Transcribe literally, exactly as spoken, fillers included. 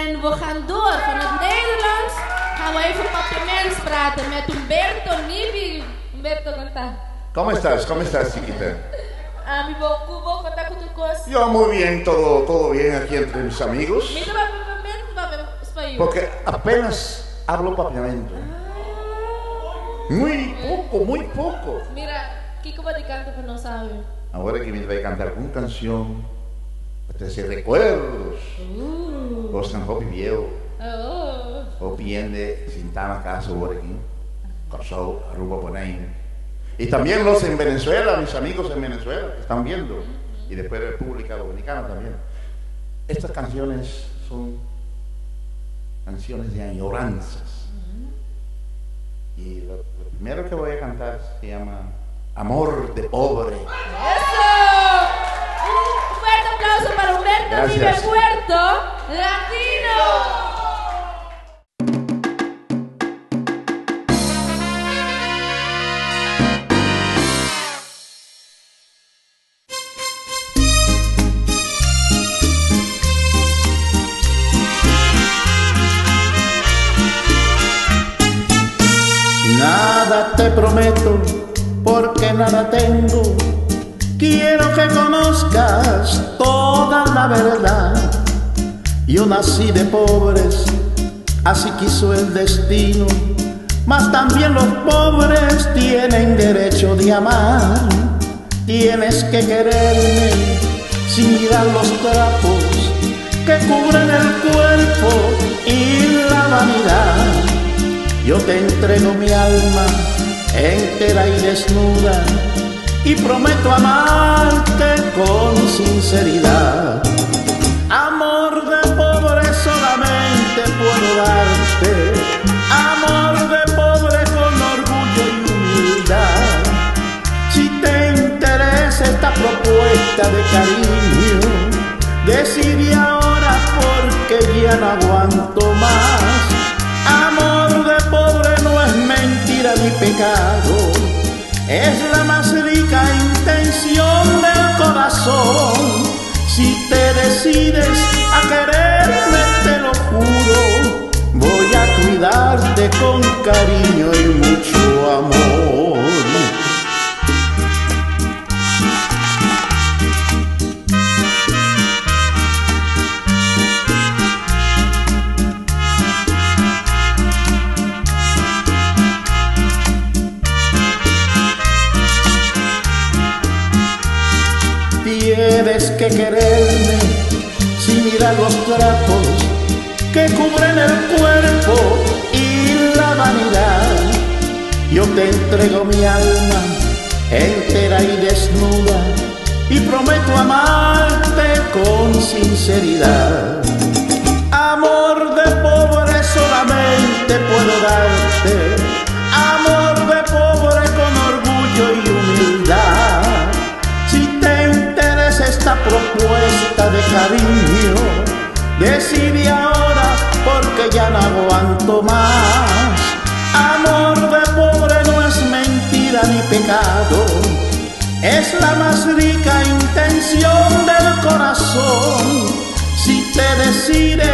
En we gaan door. Van het Nederlands gaan we even papiaments praten met Humberto Nibi. Humberto, canta. ¿Cómo estás? ¿Cómo estás, chiquita? Ah, mi bo, kubo, canta con tu cos. Yo muy bien, todo, todo bien aquí entre mis amigos. Mira, papiaments, papiaments, español. Porque apenas hablo papiamento. Muy poco, muy poco. Mira, Kiko va de canto, pero no sabe. Ahora que me voy a cantar una canción, para trazer recuerdos. Uh. Vos can hopi viejo. Oh. Hopi ende, sintama casa ahora aquí. Corsou, Aruba Bonaire. Y también los en Venezuela, mis amigos en Venezuela, que están viendo. Y después República Dominicana también. Estas canciones son canciones de añoranzas. Y lo, lo primero que voy a cantar se llama Amor de Pobre. ¡Eso! Un fuerte aplauso para Humberto Vive Puerto Latino. Nada te prometo, porque nada tengo. Quiero que conozcas toda la verdad. Yo nací de pobres, así quiso el destino. Mas también los pobres tienen derecho de amar. Tienes que quererme sin mirar los trapos que cubren el cuerpo y la vanidad. Yo te entrego mi alma entera y desnuda y prometo amarte con sinceridad. Amor de pobre solamente puedo darte, amor de pobre con orgullo y humildad. Si te interesa esta propuesta de cariño, decide ahora porque ya no aguanto más. Amor de pobre no es mentira ni pecado, es la más rica intención del corazón. Si te decides a quererme, te lo juro, voy a cuidarte con cariño y mucho amor. Tienes que quererme sin mirar los trapos que cubren el cuerpo y la vanidad. Yo te entrego mi alma entera y desnuda y prometo amarte con sinceridad. Amor de pobre solamente puedo darte, amor de pobre con orgullo y humildad. Esta propuesta de cariño, decide ahora porque ya no aguanto más. Amor de pobre no es mentira ni pecado, es la más rica intención del corazón. Si te decides